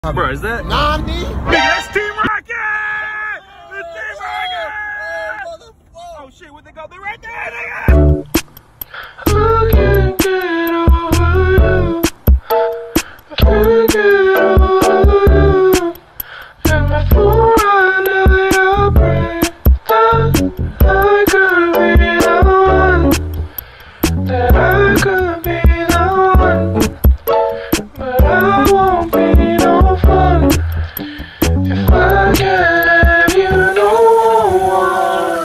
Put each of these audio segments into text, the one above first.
Bro, is that Nani? Nigga, that's Team Rocket! It's Team Rocket! Oh shit, what they go? They right there, nigga! I can't get over you. Can't get over you. And before I know your break down, I could be the one. That I could be the one. But I won't be no fun if I can't have you, no one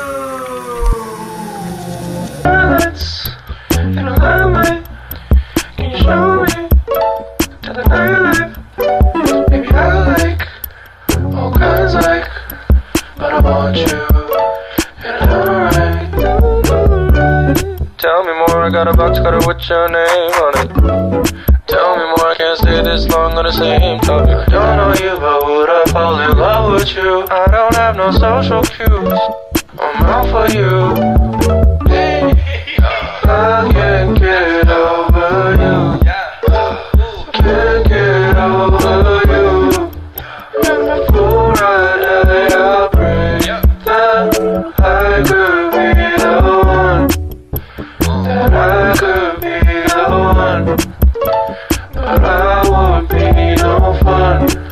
to. Silence in a limelight. Can you show me to the nightlife? Maybe I like all kinds like, but I want you and I right. Tell me more, I got a box cutter with your name on it. Tell me more, I can't stay this long on the same topic. I don't know you, but would I fall in love with you? I don't have no social cues. I'm out for you. Hey, I can't get over you. Can't get over you. And before I die, I'll pray that I could be the one. That I could be the one. But I won't be no fun